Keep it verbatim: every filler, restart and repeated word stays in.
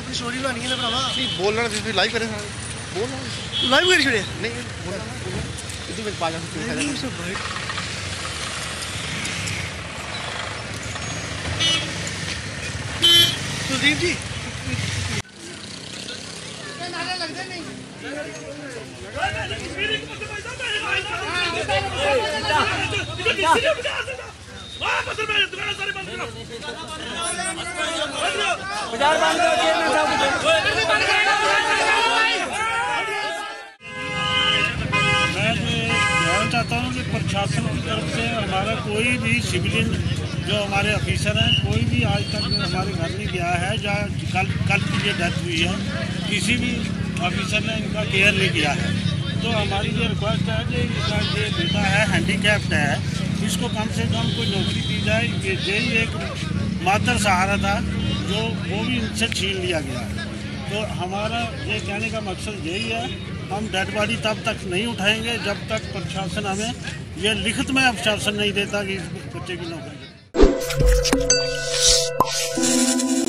अपनी स्टोरी बनानी है ना भरावा नहीं बोलना तुसीं लाइव करे बोलना लाइव करी छोड़े नहीं बोलना इधर में पाजा कुलदीप जी नारे लगते नहीं चाहता हूँ कि प्रशासन की तरफ से हमारा कोई भी सिविलियन जो हमारे ऑफिसर हैं कोई भी आज तक हमारे घर नहीं गया है या कल कल की ये डेथ हुई है किसी भी ऑफिसर ने इनका केयर नहीं किया है। तो हमारी ये रिक्वेस्ट है कि इनका ये बेटा है हैंडीकैप्ड है इसको कम से कम कोई नौकरी दी जाए। ये यही एक मातर सहारा था जो वो भी इनसे छीन लिया गया। तो हमारा ये कहने का मकसद यही है हम डेड बॉडी तब तक नहीं उठाएंगे जब तक प्रशासन हमें ये लिखित में आश्वासन नहीं देता कि इस बच्चे की नौकरी